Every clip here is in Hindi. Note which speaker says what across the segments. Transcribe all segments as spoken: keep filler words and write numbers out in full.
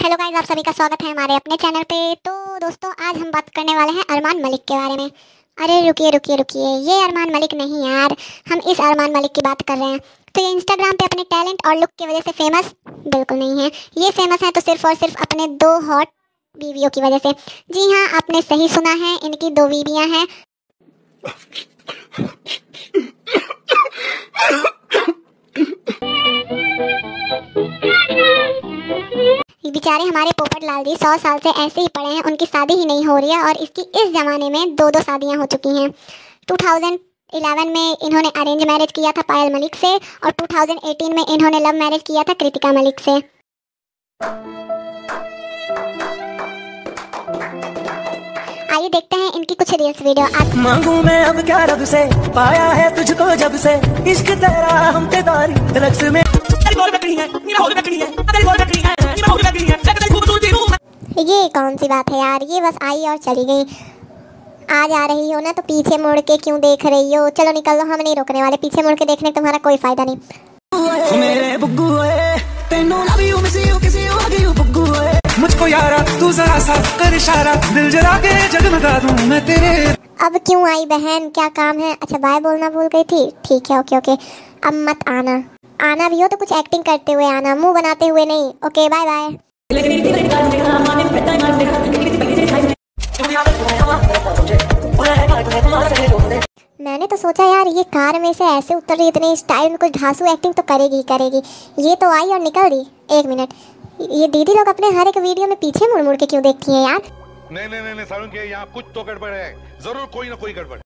Speaker 1: हेलो गाइस, आप सभी का स्वागत है हमारे अपने चैनल पे। तो दोस्तों, आज हम बात करने वाले हैं अरमान मलिक के बारे में। अरे रुकिए रुकिए रुकिए, ये अरमान मलिक नहीं यार, हम इस अरमान मलिक की बात कर रहे हैं। तो ये इंस्टाग्राम पे अपने टैलेंट और लुक की वजह से फेमस बिल्कुल नहीं है। ये फेमस है तो सिर्फ और सिर्फ अपने दो हॉट बीवियों की वजह से। जी हाँ, आपने सही सुना है, इनकी दो बीवियाँ हैं। बेचारे हमारे पोपट लाल जी सौ साल से ऐसे ही पड़े हैं, उनकी शादी ही नहीं हो रही है। और इसकी इस ज़माने में दो दो शादियां हो चुकी हैं। दो हज़ार ग्यारह में इन्होंने अरेंज मैरिज किया था पायल मलिक से, और दो हज़ार अठारह में इन्होंने लव मैरिज किया था कृतिका मलिक से। आइए देखते हैं इनकी कुछ रील्स वीडियो।
Speaker 2: मांगू मैं अब क्या रब से, पाया है तुझको जब से, इश्क तेरा हम पे दारी रक्स में।
Speaker 1: ये कौन सी बात है यार, ये बस आई और चली गई। आज आ रही हो ना तो पीछे मुड़ के क्यों देख रही हो? चलो निकल लो, हम नहीं रोकने वाले। पीछे मुड़ के देखने का तुम्हारा कोई फायदा नहीं।
Speaker 2: मेरे बुग्गू तेनू लव यू मिस यू किसी और की बुग्गू मुझको यारा तू जरा सा कर इशारा, दिल जला के जगमगा दूं मैं तेरे।
Speaker 1: अब क्यों आई बहन, क्या काम है? अच्छा बाय बोलना भूल गई थी, ठीक है ओके ओके। अब मत आना, आना भी हो तो कुछ एक्टिंग करते हुए आना, मुंह बनाते हुए नहीं। Okay bye bye. मैंने तो सोचा यार ये कार में से ऐसे उतर रही, इतने स्टाइल में कुछ ढांसू एक्टिंग तो करेगी ही करेगी। ये तो आई और निकल दी। एक मिनट, ये दीदी लोग अपने हर एक वीडियो में पीछे मुड़ मुड़ के क्यों देखती हैं यार?
Speaker 3: नहीं नहीं नहीं सारुण के यहाँ कुछ तो गड़बड़ है, जरूर कोई ना कोई गड़बड़।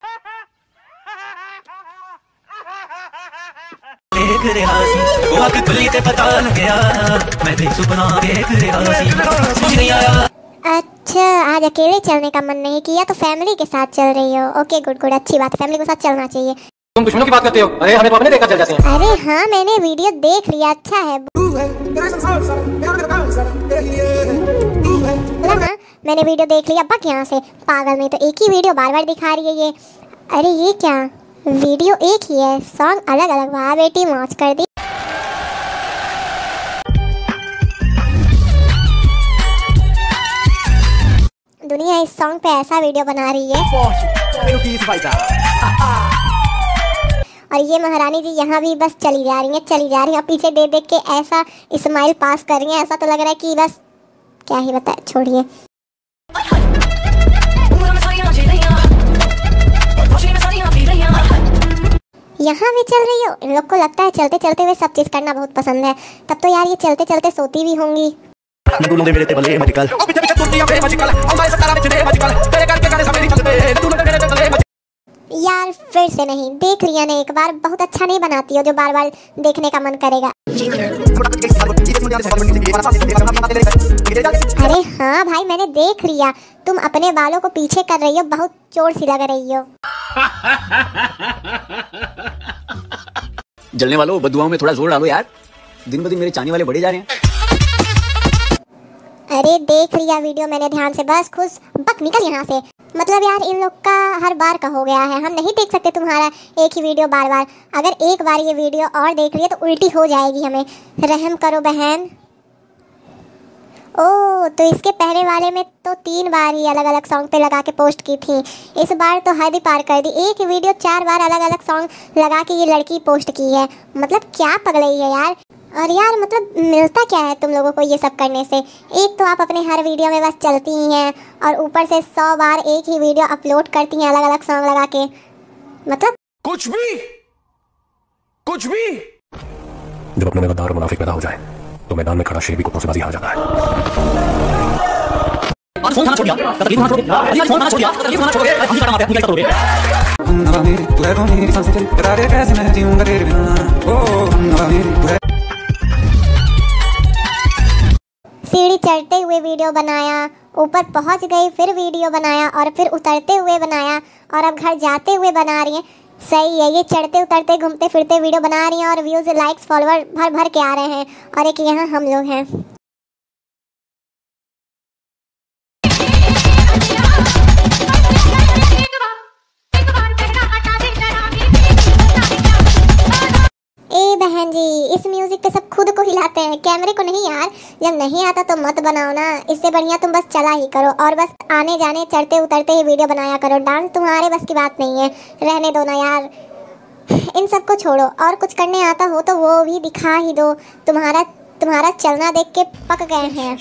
Speaker 2: देख रियासी वो आँख खुली ते पता लग गया, मैं भी सुपना देख रियासी समझ नहीं आया।
Speaker 1: अच्छा, आज अकेले चलने का मन नहीं किया तो फैमिली के साथ चल रही हो। ओके गुड गुड, अच्छी बात है, फैमिली के साथ चलना चाहिए।
Speaker 4: तुम दुश्मनों की बात करते हो? अरे हमें तो अपने देखकर चल जाते हैं।
Speaker 1: अरे हाँ, मैंने वीडियो देख लिया, अच्छा है ना, मैंने वीडियो देख लिया। बक यहाँ से पागल, में तो एक ही वीडियो बार बार दिखा रही है ये। अरे ये क्या, वीडियो एक ही है, सॉन्ग अलग अलग। वाह बेटी, मौज कर दी। दुनिया इस सॉन्ग पे ऐसा वीडियो बना रही है। और ये महारानी जी यहाँ भी बस चली जा रही है चली जा रही है, पीछे देख देख के ऐसा स्माइल पास कर रही है, ऐसा तो लग रहा है कि बस क्या ही बताए, छोड़िए। यहाँ भी चल रही हो? इन लोग को लगता है चलते चलते हुए सब चीज करना बहुत पसंद है। तब तो यार ये चलते चलते सोती भी होंगी। यार फिर से नहीं देख लिया ने एक बार, बहुत अच्छा नहीं बनाती हो जो बार बार देखने का मन करेगा। अरे हाँ भाई, मैंने देख लिया, तुम अपने बालों को पीछे कर रही हो, बहुत चोर सी लग रही हो।
Speaker 5: जलने वालों, बदुआओं में थोड़ा जोर डालो यार, दिन ब दिन मेरे चाहने वाले बढ़े जा रहे हैं।
Speaker 1: अरे देख लिया वीडियो मैंने ध्यान से, बस खुश बक निकल यहाँ से। मतलब यार इन लोग का हर बार का हो गया है, हम नहीं देख सकते तुम्हारा एक ही वीडियो बार बार। अगर एक बार ये वीडियो और देख लिया तो उल्टी हो जाएगी, हमें रहम करो बहन। ओह, तो इसके पहले वाले में तो तीन बार ही अलग अलग सॉन्ग पे लगा के पोस्ट की थी, इस बार तो हद ही पार कर दी। एक वीडियो चार बार अलग अलग सॉन्ग लगा के ये लड़की पोस्ट की है, मतलब क्या पगलई है यार। और यार मतलब मिलता क्या है तुम लोगों को ये सब करने से? एक तो आप अपने हर वीडियो में बस चलती ही हैं, और ऊपर से सौ बार एक ही वीडियो अपलोड करती हैं अलग अलग सॉन्ग लगा के। मतलब
Speaker 3: कुछ भी कुछ भी।
Speaker 6: जब अपने में गद्दार और मुनाफिक पैदा हो जाए तो मैदान में खड़ा शेर भी कुत्तों से बाजी हार जाता है।
Speaker 2: फोन खाना छोड़ दिया, तब तक फोन छोड़ दिया, अभी फोन खाना छोड़ दिया, तब तक फोन खाना छोड़ दिया, हम क्या मारते हैं, मुझे तो रे
Speaker 1: सीढ़ी चढ़ते हुए वीडियो बनाया, ऊपर पहुंच गई फिर वीडियो बनाया, और फिर उतरते हुए बनाया, और अब घर जाते हुए बना रही हैं। सही है, ये चढ़ते उतरते घूमते फिरते वीडियो बना रही हैं, और व्यूज लाइक्स फॉलोअर भर भर के आ रहे हैं। और एक यहाँ हम लोग हैं। ए बहन जी, इस म्यूजिक पे सब खुद को हिलाते हैं, कैमरे को नहीं यार। जब नहीं आता तो मत बनाओ ना, इससे बढ़िया तुम बस चला ही करो और बस आने जाने चढ़ते उतरते ही वीडियो बनाया करो। डांस तुम्हारे बस की बात नहीं है, रहने दो ना यार। इन सब को छोड़ो और कुछ करने आता हो तो वो भी दिखा ही दो। तुम्हारा तुम्हारा चलना देख के पक गए हैं।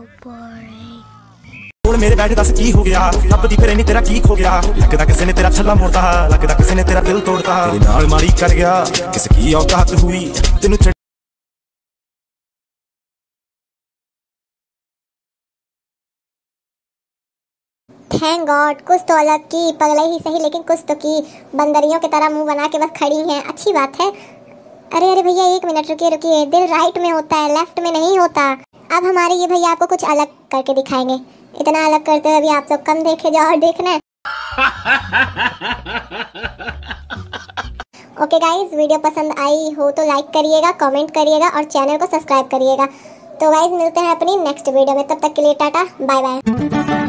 Speaker 2: बोल मेरे बैठे दस की हो गया, अब दी फिर नहीं तेरा की खो गया। लगदा किसी ने तेरा छल्ला मोड़ता, लगदा किसी ने तेरा दिल तोड़ता। तेरे नाल मारी कर गया किसकी औकात हुई तेनू।
Speaker 1: थैंक गॉड कुछ तो अलग की, पगले ही सही लेकिन कुछ तो की। बंदरियों की तरह मुंह बना के बस खड़ी हैं, अच्छी बात है। अरे अरे भैया एक मिनट रुकिए रुकिए, दिल राइट में होता है लेफ्ट में नहीं होता। अब हमारे ये भैया आपको कुछ अलग करके दिखाएंगे। इतना अलग करते हुए भी आप सब कम देखे जाओ और देखना है। ओके गाइज, वीडियो पसंद आई हो तो लाइक करिएगा, कमेंट करिएगा और चैनल को सब्सक्राइब करिएगा। तो गाइज मिलते हैं अपनी नेक्स्ट वीडियो में, तब तक के लिए टाटा बाय बाय।